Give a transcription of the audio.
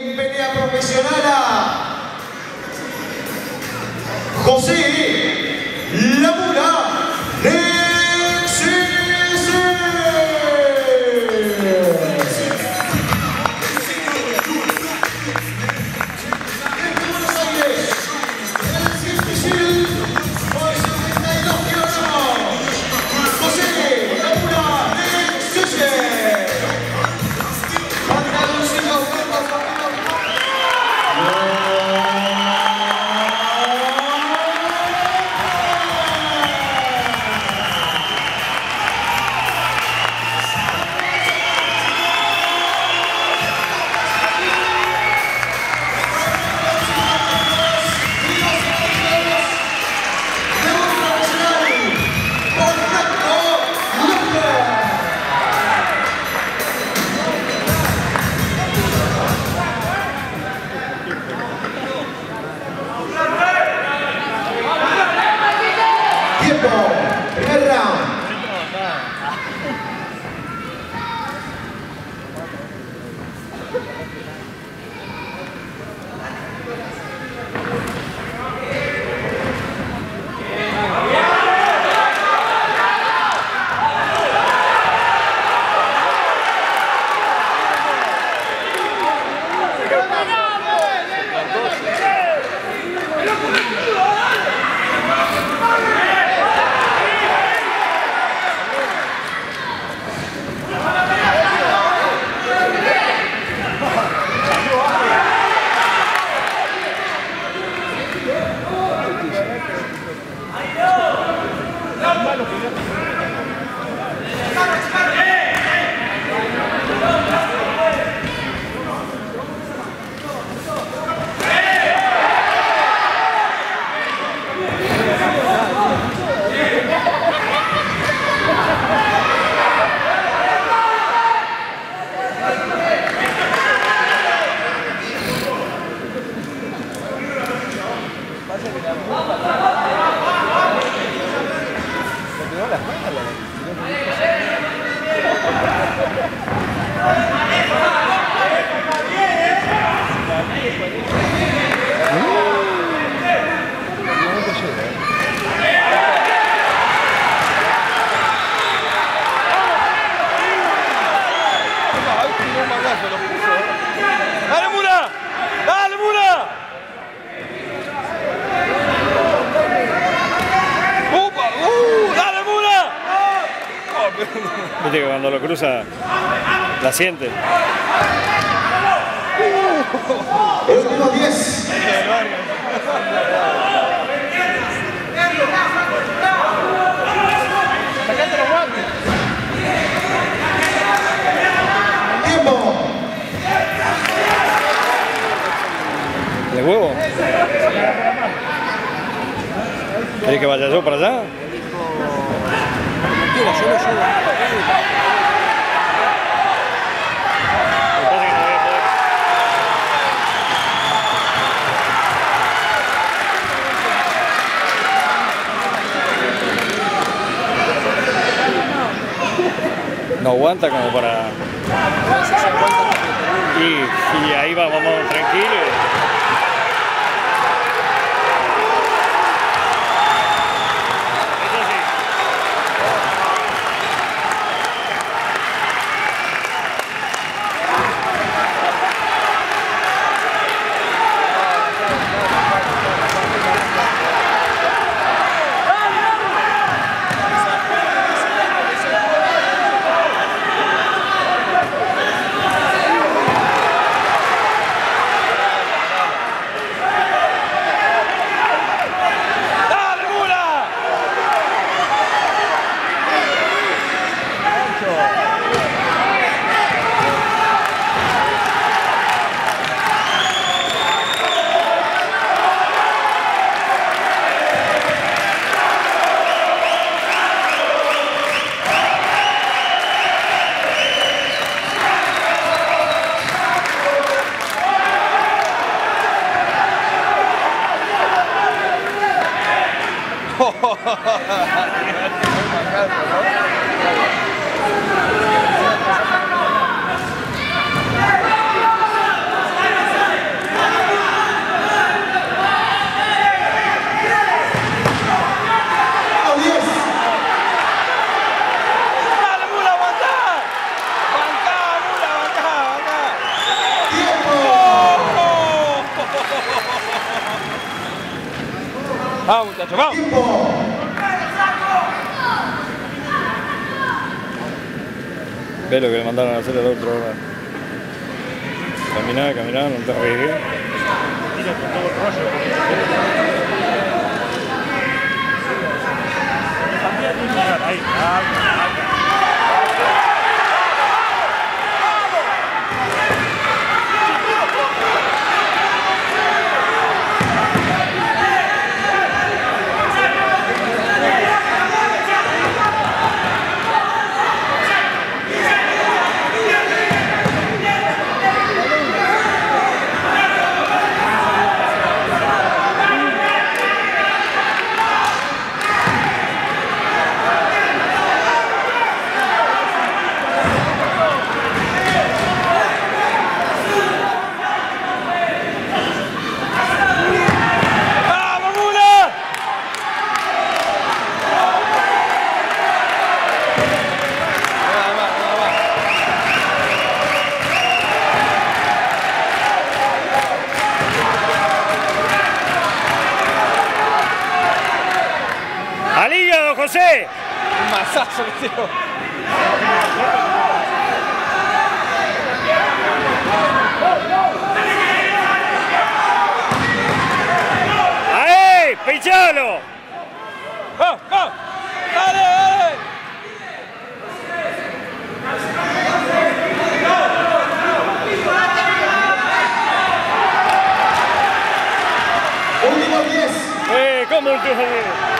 en pelea profesional a José La Mula primer round. ¡Dale, Mura! ¡Dale, Mura! ¡Upa! ¡Dale, Mura! Viste que cuando lo cruza, la siente. El último 10. Sacate los guantes. Tiempo. ¿De huevo? ¿Querés que vaya yo para allá? Mentira, yo lo llevo. No aguanta como para... Y ahí vamos tranquilos. Vamos, muchachos, vamos. Tiempo. Ve lo que le mandaron a hacer al otro ahora. Caminá, caminá, no te arriesgues. Mira con todo el rollo. Ahí, ¡Al hígado, José! un mazazo que tiró. ¡Ahí! ¡Pinchalo! ¡Vamos, vamos! ¡Dale, dale! Último 10. ¿Cómo último 10?